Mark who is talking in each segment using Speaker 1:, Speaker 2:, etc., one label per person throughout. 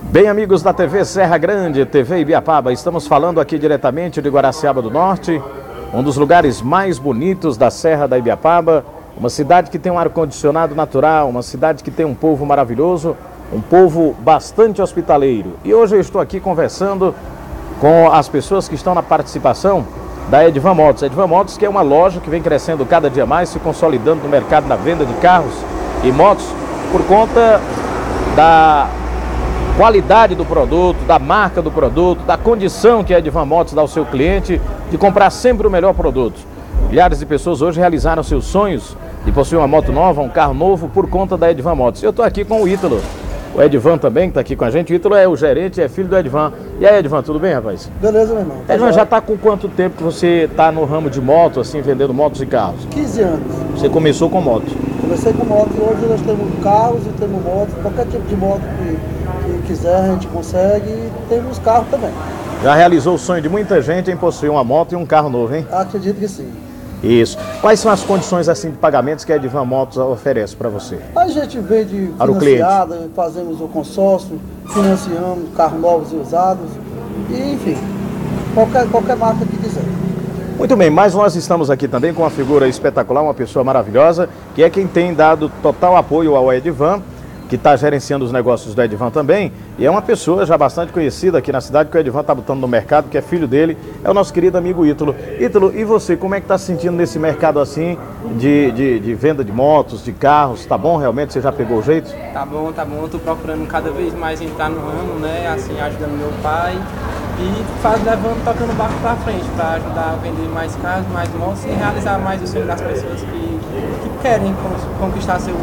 Speaker 1: Bem, amigos da TV Serra Grande, TV Ibiapaba, estamos falando aqui diretamente de Guaraciaba do Norte, um dos lugares mais bonitos da Serra da Ibiapaba, uma cidade que tem um ar-condicionado natural, uma cidade que tem um povo maravilhoso, um povo bastante hospitaleiro. E hoje eu estou aqui conversando com as pessoas que estão na participação da Edvan Motos. Edvan Motos, que é uma loja que vem crescendo cada dia mais, se consolidando no mercado da venda de carros e motos, por conta da qualidade do produto, da marca do produto, da condição que a Edvan Motos dá ao seu cliente de comprar sempre o melhor produto. Milhares de pessoas hoje realizaram seus sonhos de possuir uma moto nova, um carro novo, por conta da Edvan Motos. Eu estou aqui com o Ítalo, o Edvan também, que está aqui com a gente. O Ítalo é o gerente, é filho do Edvan. E aí, Edvan, tudo bem, rapaz?
Speaker 2: Beleza, meu irmão.
Speaker 1: Edvan, já está com quanto tempo que você está no ramo de moto, assim, vendendo motos e carros?
Speaker 2: 15 anos.
Speaker 1: Você começou com moto?
Speaker 2: Comecei com moto e hoje nós temos carros e temos motos, qualquer tipo de moto que quiser a gente consegue, e temos carros também.
Speaker 1: Já realizou o sonho de muita gente em possuir uma moto e um carro novo, hein?
Speaker 2: Acredito que sim.
Speaker 1: Isso. Quais são as condições assim de pagamentos que a Edvan Motos oferece para você?
Speaker 2: A gente vende
Speaker 1: Para o
Speaker 2: financiada, fazemos o consórcio, financiamos carros novos e usados, e enfim, qualquer marca que quiser.
Speaker 1: Muito bem, mas nós estamos aqui também com uma figura espetacular, uma pessoa maravilhosa, que é quem tem dado total apoio ao Edvan, que está gerenciando os negócios do Edvan também, e é uma pessoa já bastante conhecida aqui na cidade, que o Edvan está botando no mercado, que é filho dele, é o nosso querido amigo Ítalo. Ítalo, e você, como é que está se sentindo nesse mercado assim, de venda de motos, de carros? Tá bom realmente? Você já pegou o jeito?
Speaker 3: Tá bom, tô procurando cada vez mais entrar no ramo, né, assim, ajudando meu pai e levando, tocando o barco para frente, para ajudar a vender mais carros, mais motos e realizar mais o sonho das pessoas que querem conquistar seu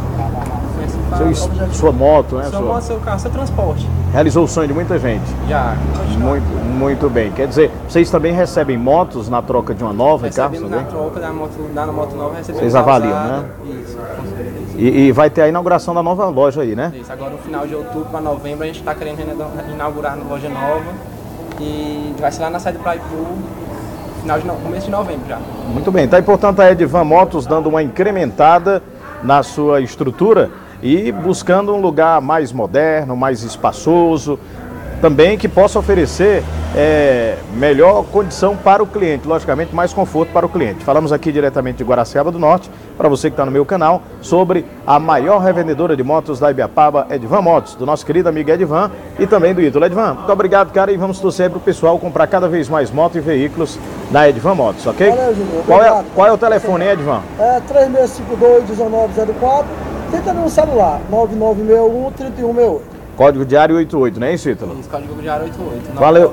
Speaker 1: sua moto, né?
Speaker 3: Sua moto, seu carro, seu transporte.
Speaker 1: Realizou o sonho de muita gente.
Speaker 3: Já.
Speaker 1: Muito bem. Quer dizer, vocês também recebem motos na troca de uma nova e carros também?
Speaker 3: Na troca da moto nova, recebemos.
Speaker 1: Vocês avaliam, né?
Speaker 3: Isso, com certeza.
Speaker 1: E vai ter a inauguração da nova loja aí, né?
Speaker 3: Isso, agora no final de outubro para novembro a gente está querendo inaugurar uma loja nova e vai ser lá na sede do Praipu, começo de novembro já. Muito bem,
Speaker 1: tá, e portanto a Edvan Motos dando uma incrementada na sua estrutura e buscando um lugar mais moderno, mais espaçoso, também que possa oferecer melhor condição para o cliente, logicamente mais conforto para o cliente. Falamos aqui diretamente de Guaraciaba do Norte, para você que está no meu canal, sobre a maior revendedora de motos da Ibiapaba, Edvan Motos, do nosso querido amigo Edvan e também do Ítalo. Edvan, muito obrigado, cara, e vamos torcer para o pessoal comprar cada vez mais motos e veículos da Edvan Motos, ok?
Speaker 2: Valeu, Júnior.
Speaker 1: Qual é o telefone, hein, Edvan?
Speaker 2: 3652-1904, tenta no celular, 9961-3168.
Speaker 1: Código diário 88, não é isso, Ítalo?
Speaker 3: Isso, código diário 88.
Speaker 1: Valeu.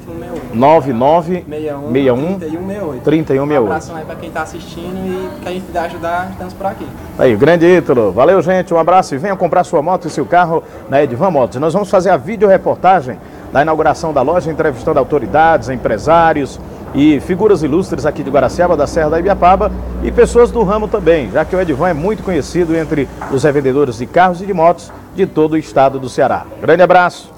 Speaker 3: 9961-3168. Um abraço aí para quem está assistindo e quem a gente puder ajudar, estamos por aqui.
Speaker 1: Aí, o grande Ítalo. Valeu, gente. Um abraço e venha comprar sua moto e seu carro na Edvan Motos. Nós vamos fazer a videoreportagem da inauguração da loja, entrevistando autoridades, empresários e figuras ilustres aqui de Guaraciaba, da Serra da Ibiapaba, e pessoas do ramo também, já que o Edvan é muito conhecido entre os revendedores de carros e de motos de todo o estado do Ceará. Grande abraço.